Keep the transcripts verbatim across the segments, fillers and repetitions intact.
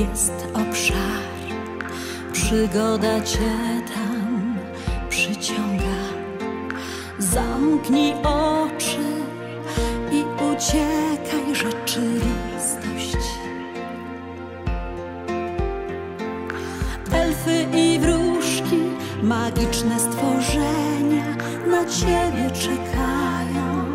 jest obszar, przygoda cię tam przyciąga. Zamknij oczy i uciekaj rzeczywistość. Elfy i wróżki, magiczne stworzenia na ciebie czekają.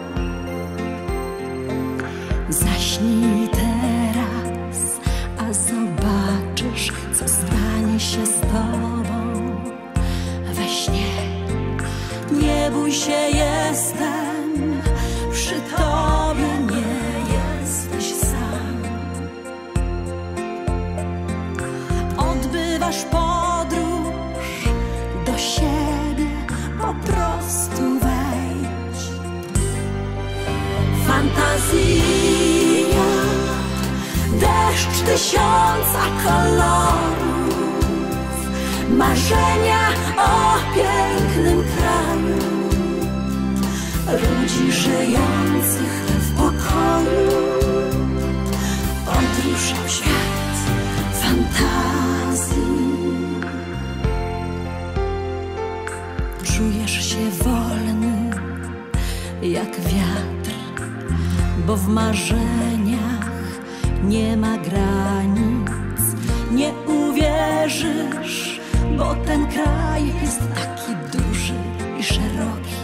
Zaśnij teraz, a zobaczysz, co stanie się z tobą we śnie. Nie bój się, jestem przy tobie, nie jesteś sam. Odbywasz podróż do siebie, po prostu wejdź. Fantazja, deszcz tysiąca kolorów, marzenia o pięknym kraju, ludzi żyjących w pokoju. Podróż w świat fantazji. Czujesz się wolny jak wiatr, bo w marzeniach nie ma granic. Nie uwierzysz, bo ten kraj jest taki duży i szeroki.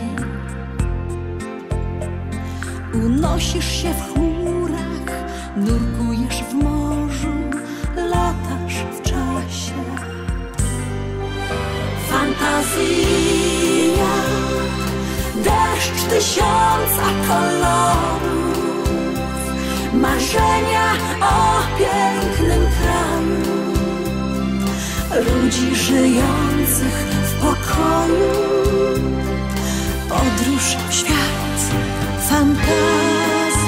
Unosisz się w chmurach, nurkujesz w morzu, latasz w czasie. Fantazja, deszcz tysiąca kolorów, marzenia o pięknym kraju, ludzi żyjących w pokoju. Podróż w świat fantazji.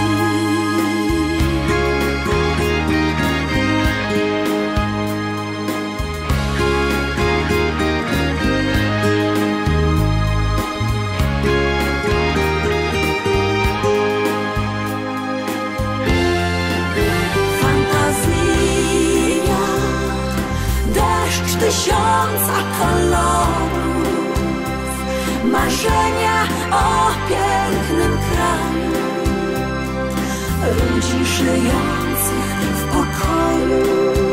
Tysiąca kolorów, marzenia o pięknym kraju, ludzi żyjących w pokoju.